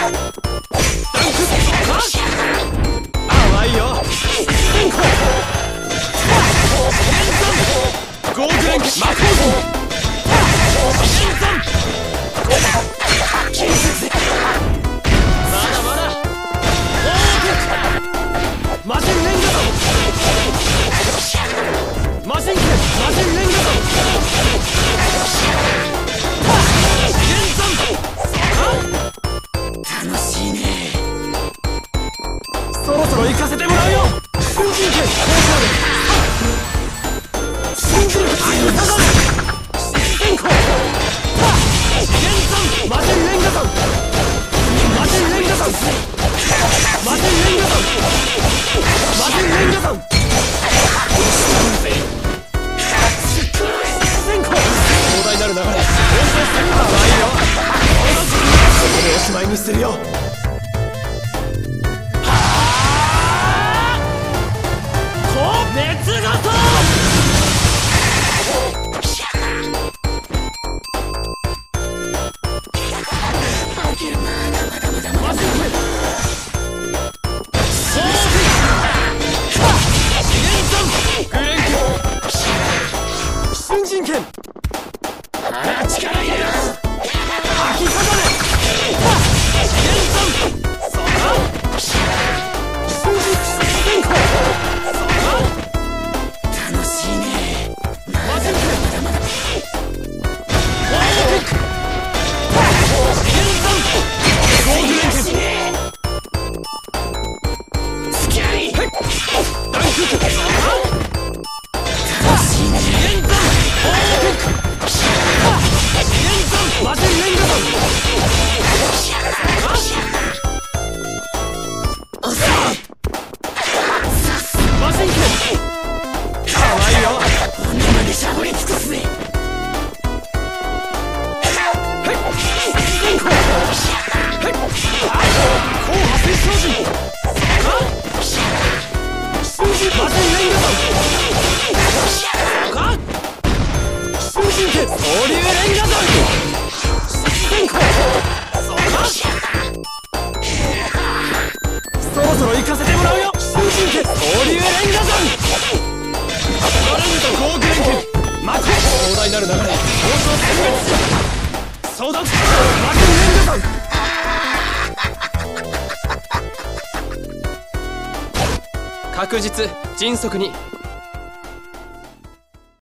淡いよ。ゴーグレン魔法陣。まだまだ。魔人レンガドン。魔人剣魔人レンガドン。楽しいね。そろそろ行かせてもらうよ。新人剣新人剣先行。魔人レンガドン。魔人レンガドン。魔人レンガドン。魔人レンガドン。先行。壮大なる流れ。はいいよ。ここでおしまいにするよ。熱がと新人剣力入れる。吐きかかれ。そろそろ行かせてもらうよ。新人剣総流レンガドン。ガレンとゴーグレン剣待て。壮大なる流れ。交渉殲滅。相談魔人レンガドン。確実迅速に